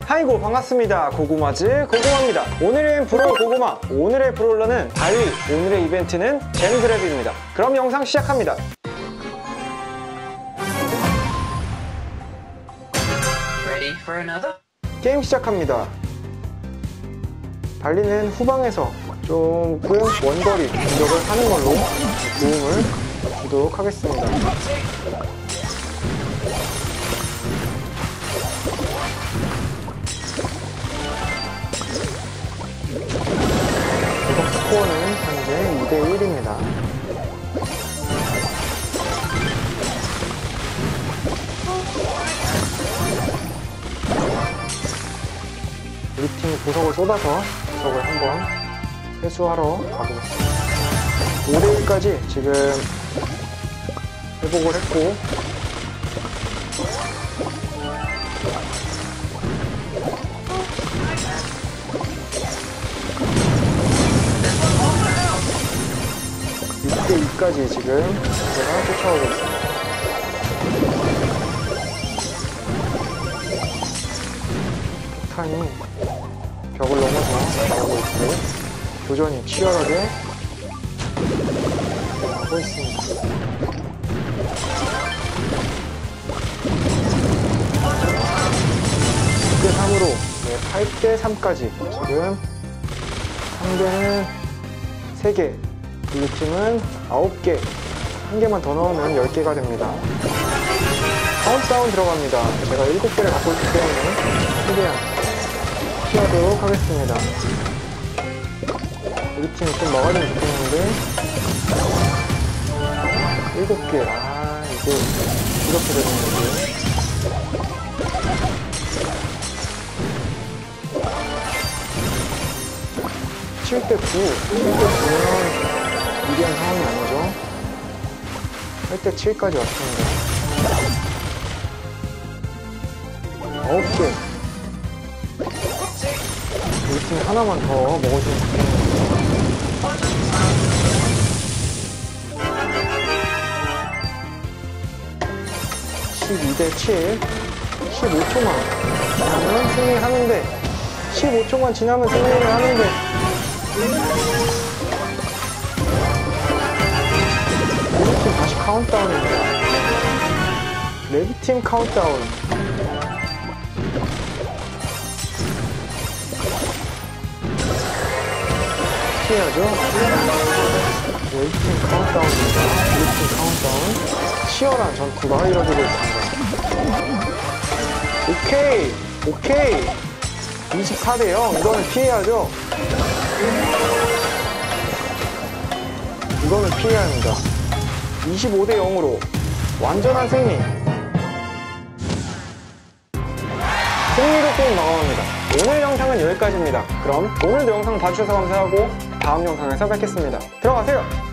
아이고 반갑습니다. 고구마즈 고구마입니다. 오늘은 브롤 고구마, 오늘의 브롤러는 발리, 오늘의 이벤트는 잼그랩입니다. 그럼 영상 시작합니다. 게임 시작합니다. 발리는 후방에서 조금 원거리 공격을 하는 걸로 도움을 주도록 하겠습니다. 스코어는 현재 2대1입니다. 우리 팀이 보석을 쏟아서 보석을 한번 회수하러 가보겠습니다. 5대1까지 지금 회복을 했고, 까지 지금 제가 쫓아오고 있습니다. 폭탄이 벽을 넘어서 나오고 있고 교전이 치열하게 하고 있습니다. 6대3으로 8대3까지 지금 상대는 3개, 블루팀은 9개, 한 개만 더 넣으면 10개가 됩니다. 카운트다운 들어갑니다. 제가 7개를 갖고 있기 때문에 최대한 피하도록 하겠습니다. 우리 팀이 좀 막아주면 좋겠는데 7개, 이게 이렇게 되는 거죠. 칠 대 9는 유리한 상황이 아니죠. 8대 7까지 왔습니다. 9개. 우리 팀이 하나만 더 먹어주면 좋겠는데. 12대 7. 15초만 지나면 승리를 하는데, 15초만 지나면 승리를 하는데, 다시 카운트다운입니다. 레드팀 카운트다운. 피해야죠. 레드팀 카운트다운입니다. 레드팀 카운트다운. 치열한 전투가 이루어지고 있습니다. 오케이 24대 0. 이거는 피해야죠. 이거는 피해야 합니다. 25대 0으로 완전한 승리. 승리로 게임 마감합니다. 오늘 영상은 여기까지입니다. 그럼 오늘도 영상 봐주셔서 감사하고 다음 영상에서 뵙겠습니다. 들어가세요.